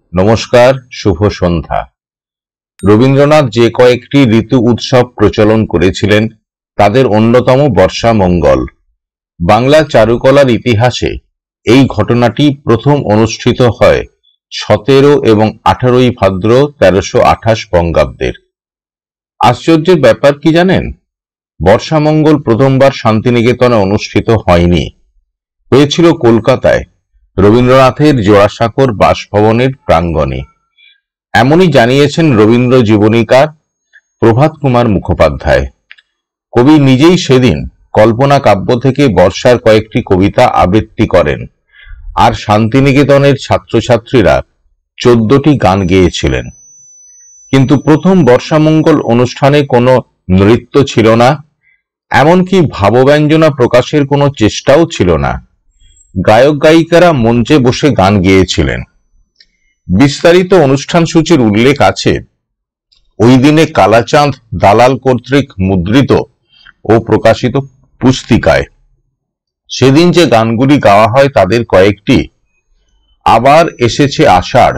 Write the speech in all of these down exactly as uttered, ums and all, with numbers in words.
নমস্কার, শুভ সন্ধ্যা। রবীন্দ্রনাথ যে কয়েকটি ঋতু উৎসব প্রচলন করেছিলেন তাদের অন্যতম বর্ষা মঙ্গল। বাংলা চারুকলার ইতিহাসে এই ঘটনাটি প্রথম অনুষ্ঠিত হয় সতেরো এবং আঠারোই ভাদ্র তেরোশো আঠাশ বঙ্গাব্দের। আশ্চর্যের ব্যাপার কি জানেন? বর্ষা মঙ্গল প্রথমবার শান্তিনিকেতনে অনুষ্ঠিত হয়নি, হয়েছিল কলকাতায় রবীন্দ্রনাথের জোড়াসাঁকোর বাসভবনের প্রাঙ্গণে। এমনই জানিয়েছেন রবীন্দ্র জীবনীকার প্রভাত কুমার মুখোপাধ্যায়। কবি নিজেই সেদিন কল্পনা কাব্য থেকে বর্ষার কয়েকটি কবিতা আবৃত্তি করেন, আর শান্তিনিকেতনের ছাত্রছাত্রীরা চোদ্দটি গান গেয়েছিলেন। কিন্তু প্রথম বর্ষামঙ্গল অনুষ্ঠানে কোনো নৃত্য ছিল না, এমনকি ভাবব্যঞ্জনা প্রকাশের কোনো চেষ্টাও ছিল না। গায়ক গায়িকারা মঞ্চে বসে গান গেয়েছিলেন। বিস্তারিত অনুষ্ঠান সূচির উল্লেখ আছে ওই দিনে কালাচাঁদ দালাল কর্তৃক মুদ্রিত ও প্রকাশিত পুস্তিকায়। সেদিন যে গানগুলি গাওয়া হয় তাদের কয়েকটি: আবার এসেছে আষাঢ়,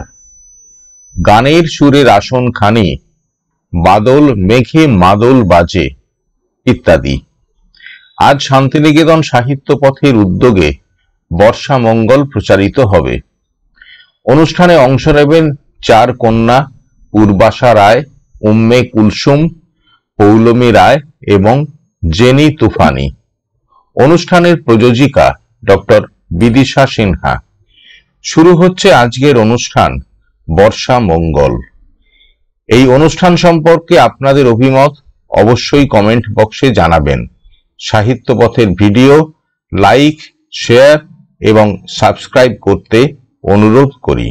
গানের সুরের আসন খানি, বাদল মেঘে মাদল বাজে ইত্যাদি। আজ শান্তিনিকেতন সাহিত্য পথের উদ্যোগে বর্ষা মঙ্গল প্রচারিত হবে। অনুষ্ঠানে অংশ নেবেন চার কন্যা উর্বাশা রায়, উম্মে কুলসুম, পৌলমী রায় এবং জেনি তুফানি। অনুষ্ঠানের প্রযোজিকা ডক্টর বিদিশা সিনহা। শুরু হচ্ছে আজকের অনুষ্ঠান বর্ষা মঙ্গল। এই অনুষ্ঠান সম্পর্কে আপনাদের অভিমত অবশ্যই কমেন্ট বক্সে জানাবেন। সাহিত্য পথের ভিডিও লাইক, শেয়ার এবং সাবস্ক্রাইব করতে অনুরোধ করি।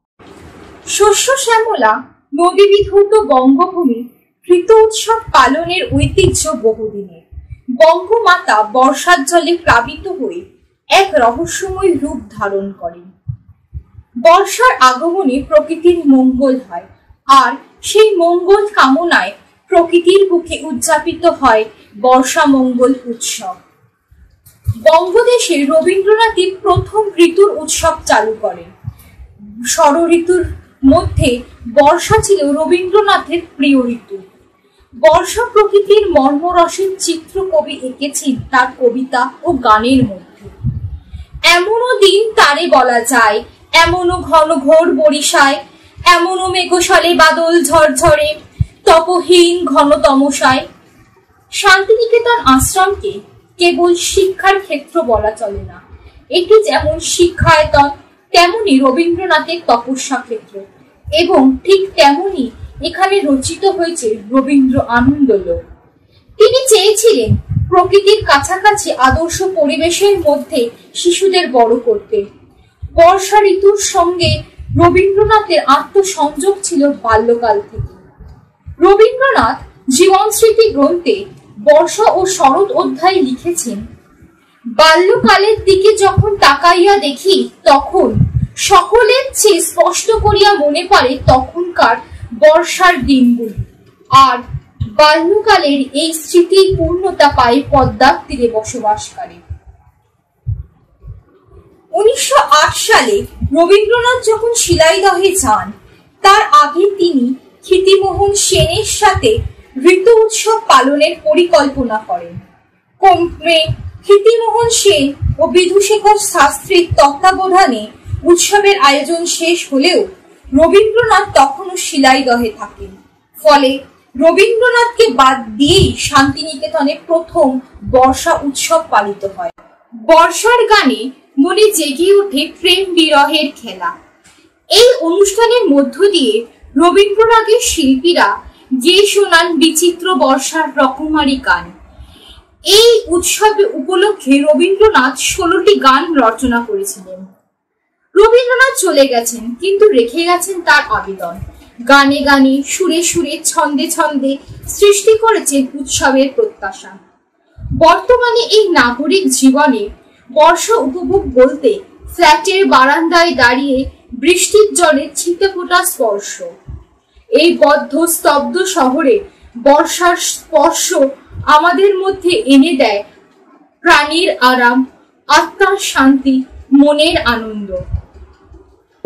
শস্য শ্যামলা নদী বিধৌত বঙ্গভূমি ঋতু উৎসব পালনের ঐতিহ্য বহুদিনের। বঙ্গমাতা বর্ষার জলে প্লাবিত হয়ে এক রহস্যময় রূপ ধারণ করেন। বর্ষার আগমনে প্রকৃতির মঙ্গল হয়, আর সেই মঙ্গল কামনায় প্রকৃতির বুকে উদযাপিত হয় বর্ষা মঙ্গল উৎসব। বঙ্গদেশে রবীন্দ্রনাথই প্রথম ঋতুর উৎসব চালু করেন। ষড় ঋতুর মধ্যে বর্ষা ছিল রবীন্দ্রনাথের প্রিয় ঋতু। বর্ষা প্রকৃতির মর্মরসের চিত্র কবি এঁকেছেন তার কবিতা ও গানের মধ্যে। এমনও দিন তারে বলা যায়, এমনও ঘন ঘোর বরিশায়, এমনও মেঘশালে বাদল ঝরঝরে, তপহীন ঘন তমসায়। শান্তিনিকেতন আশ্রমকে কেবল শিক্ষার ক্ষেত্র বলা চলে না। এটি যেমন শিক্ষায়তন, তেমনি রবীন্দ্রনাথের তপস্যা ক্ষেত্র, এবং ঠিক তেমনি এখানে রচিত হয়েছে রবীন্দ্র আনন্দলোক। তিনি চেয়েছিলেন প্রকৃতির কাছাকাছি আদর্শ পরিবেশের মধ্যে শিশুদের বড় করতে। বর্ষা ঋতুর সঙ্গে রবীন্দ্রনাথের আত্মসংযোগ ছিল বাল্যকাল থেকে। রবীন্দ্রনাথ জীবন স্মৃতি গ্রন্থে বর্ষা ও শরৎ অধ্যায়ে লিখেছেন, বাল্যকালের দিকে যখন তাকাইয়া দেখি, তখন সকলের চেয়ে স্পষ্ট করিয়া মনে পড়ে তখনকার বর্ষার দিনগুলি, আর বাল্যকালের এই স্মৃতির পূর্ণতা পায় পদ্মার তীরে বসবাসকারী। উনিশশো আট সালে রবীন্দ্রনাথ যখন শিলাইদহে যান, তার আগে তিনি ক্ষিতিমোহন সেনের সাথে ঋতু উৎসব পালনের পরিকল্পনা করেন। ক্রমে ক্ষিতিমোহন সেন ও বিধুশেখর শাস্ত্রীর তত্ত্বাবধানে উৎসবের আয়োজন শেষ হলেও রবীন্দ্রনাথ তখনও শিলাইদহে থাকেন। ফলে রবীন্দ্রনাথকে বাদ দিয়েই শান্তিনিকেতনে প্রথম বর্ষা উৎসব পালিত হয়। বর্ষার গানে মনে জেগে ওঠে প্রেম বিরহের খেলা। এই অনুষ্ঠানের মধ্য দিয়ে রবীন্দ্রনাথের শিল্পীরা গেয়ে শোনান বিচিত্র বর্ষার রকমারি গান। এই উৎসবে উপলক্ষে রবীন্দ্রনাথ ষোলোটি গান রচনা করেছিলেন। রবীন্দ্রনাথ চলে গেছেন, কিন্তু রেখে গেছেন তার আবেদন। গানে গানে, সুরে সুরে, ছন্দে ছন্দে সৃষ্টি করেছেন উৎসবের প্রত্যাশা। বর্তমানে এই নাগরিক জীবনে বর্ষা উপভোগ বলতে ফ্ল্যাটের বারান্দায় দাঁড়িয়ে বৃষ্টির জলে ছিটে ফোটা স্পর্শ। এই বদ্ধ স্তব্ধ শহরে বর্ষার স্পর্শ আমাদের মধ্যে এনে দেয় প্রাণীর আরাম, আত্মার শান্তি, মনের আনন্দ।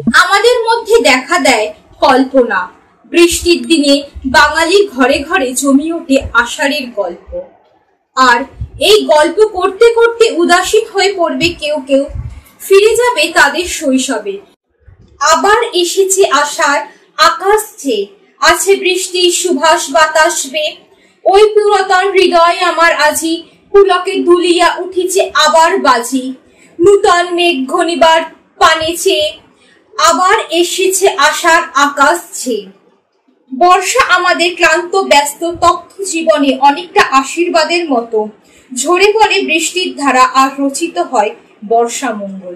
আমাদের মধ্যে দেখা দেয় কল্পনা। বৃষ্টির দিনে বাঙালির ঘরে ঘরে জমি ওঠে আষাঢ়ের গল্প। আর এই গল্প করতে করতে উদাসীন হয়ে পড়বে কেউ কেউ, ফিরে যাবে তাদের শৈশবে। আবার এসেছে আষাঢ়, আকাশ চেয়ে আছে বৃষ্টির সুভাষ বাতাস বেয়ে। ওই পুরাতন হৃদয় আমার আজি পুলকে দুলিয়া উঠিছে আবার বাজি। নূতন মেঘ ঘনিবার পানে চেয়ে আবার এসেছে আষাঢ়, আকাশ চেয়ে। বর্ষা আমাদের ক্লান্ত ব্যস্ত তথ্য জীবনে অনেকটা আশীর্বাদের মতো ঝরে পড়ে বৃষ্টির ধারা, আর রচিত হয় বর্ষা মঙ্গল।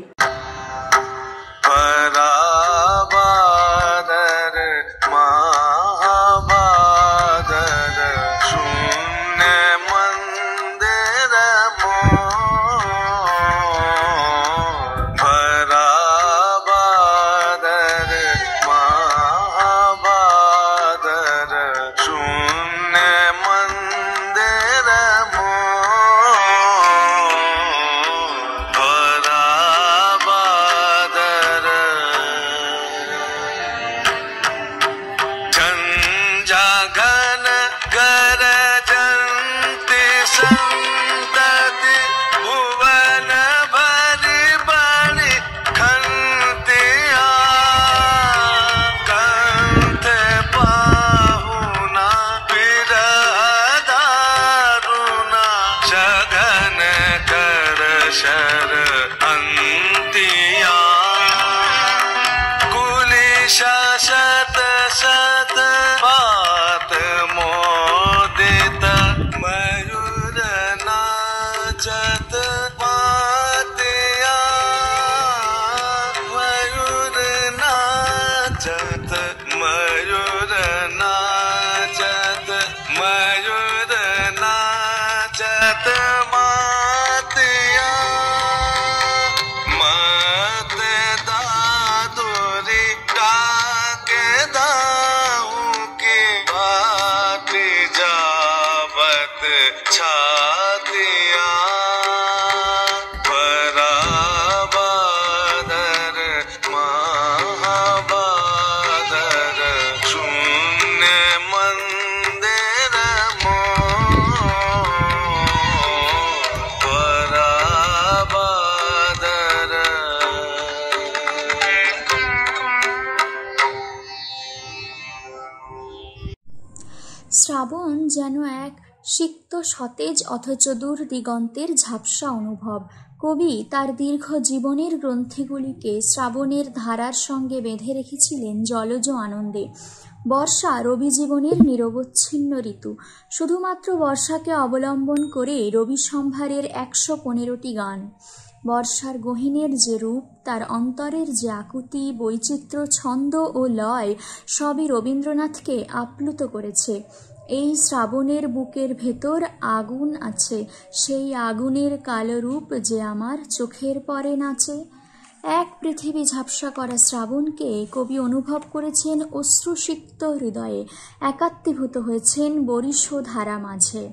শ্রাবণ যেন এক সিক্ত সতেজ অথচ দূর দিগন্তের ঝাপসা অনুভব। কবি তার দীর্ঘ জীবনের গ্রন্থিগুলিকে শ্রাবণের ধারার সঙ্গে বেঁধে রেখেছিলেন জলজ আনন্দে। বর্ষা রবি জীবনের নিরবচ্ছিন্ন ঋতু। শুধুমাত্র বর্ষাকে অবলম্বন করে রবি সম্ভারের একশো পনেরোটি গান। বর্ষার গহীনের যে রূপ, তার অন্তরের যে আকুতি, বৈচিত্র্য, ছন্দ ও লয়, সবই রবীন্দ্রনাথকে আপ্লুত করেছে। এই শ্রাবণের বুকের ভেতর আগুন আছে, সেই আগুনের কালো রূপ যে আমার চোখের পরে নাচে। এক পৃথিবী ঝাপসা করা শ্রাবণকে কবি অনুভব করেছেন অশ্রুসিক্ত হৃদয়ে, একাত্মীভূত হয়েছেন বরিশধারা মাঝে।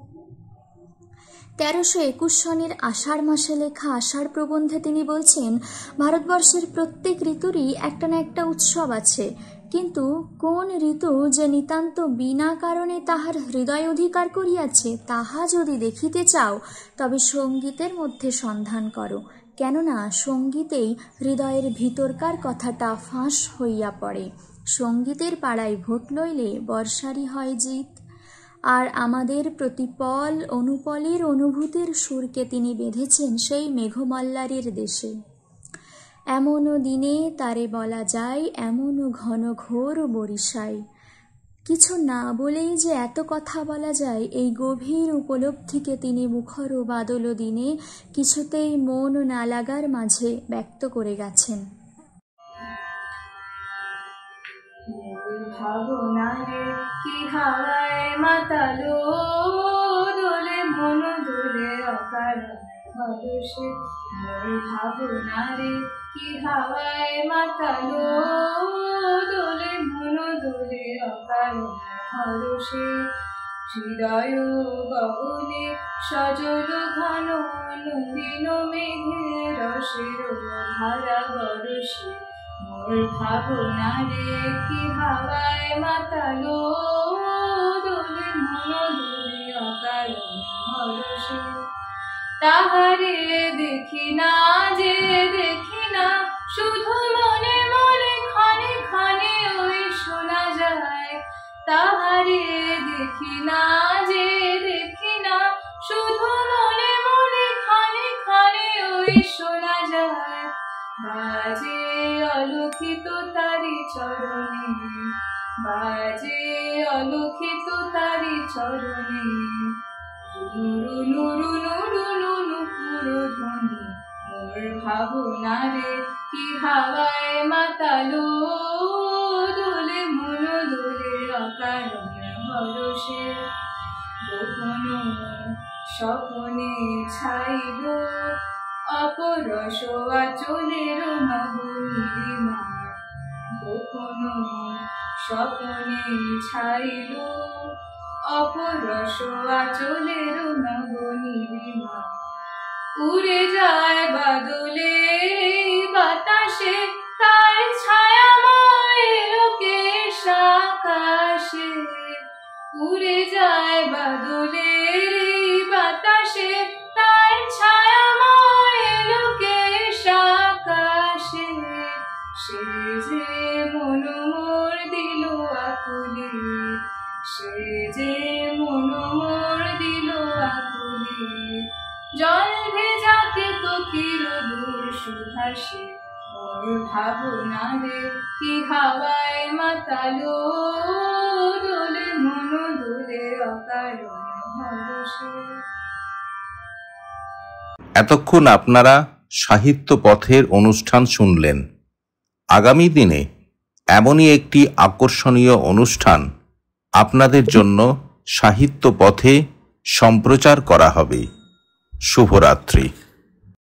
তেরোশো একুশ সনের আষাঢ় মাসে লেখা আষাঢ় প্রবন্ধে তিনি বলছেন, ভারতবর্ষের প্রত্যেক ঋতুরই একটা না একটা উৎসব আছে, কিন্তু কোন ঋতু যে নিতান্ত বিনা কারণে তাহার হৃদয় অধিকার করিয়াছে, তাহা যদি দেখিতে চাও তবে সঙ্গীতের মধ্যে সন্ধান করো, কেননা সঙ্গীতেই হৃদয়ের ভিতরকার কথাটা ফাঁস হইয়া পড়ে। সঙ্গীতের পাড়ায় ভোট লইলে বর্ষারই হয় জিত। আর আমাদের প্রতিপল অনুপলের অনুভূতির সুরকে তিনি বেঁধেছেন সেই মেঘমল্লারের দেশে। এমনও দিনে তারে বলা যায়, এমনও ঘন ঘোর বরিশায়। কিছু না বলেই যে এত কথা বলা যায়, এই গভীর উপলব্ধিকে তিনি মুখর বাদল দিনে কিছুতেই মন না লাগার মাঝে ব্যক্ত করে গেছেন। ভাবনারে কি হাওয়ায় মাতালো দোলে মন দোলে অকার ভরসে। ভাবনারে কি হাওয়ায় মাতালো দোলে মন দোলে অকার ভরসে। হৃদয় গগনে সজল ঘন নন্দিন মেঘের রসের ধারা বরসে। মোর ভাবনা রে কি হাওয়ায় মাতালো দোলে মন দোলে অকারণ হরষে তাহারে দেখি না যে দেখি না শুধু মনে মনে খানে খানে ওই শোনা যায় তাহারে দেখি না যে দেখি না শুধু মনে মনে খানে খানে ওই শোনা যায় বাজে অলক্ষিত তারি চরণে বাজে অলক্ষিত তারি চরণে নুরু নুরু নুরু নুরু পুরো ধ্বনি মোর ভাবনা রে কি হাওয়ায় মাতালো দোলে মন দোলে অকারণ হরষে গোপন স্বপনে ছাইল অপরস আচলের নবনীলিমা গোপন স্বপনে ছাইল অপরস আচলের নবনীলিমা উড়ে যায় বাদলে বাতাসে তার ছায়াময় লোকেশ আকাশে উড়ে যায় বাদলে বাতাসে তার ছায়াময় লোকেশ আকাশে সে যে মন মোর দিল আকুলে সে যে মন মোর দিল আকুলে জল ভেজাকে তো কিরদূর সুভাষে মোর ভাবনা রে কি হাওয়ায় মাতালো দোলে মন দোলে অকারণ হরষে। এতক্ষণ আপনারা সাহিত্য পথের অনুষ্ঠান শুনলেন। আগামী দিনে এমনই একটি আকর্ষণীয় অনুষ্ঠান আপনাদের জন্য সাহিত্য পথে সম্প্রচার করা হবে। শুভরাত্রি।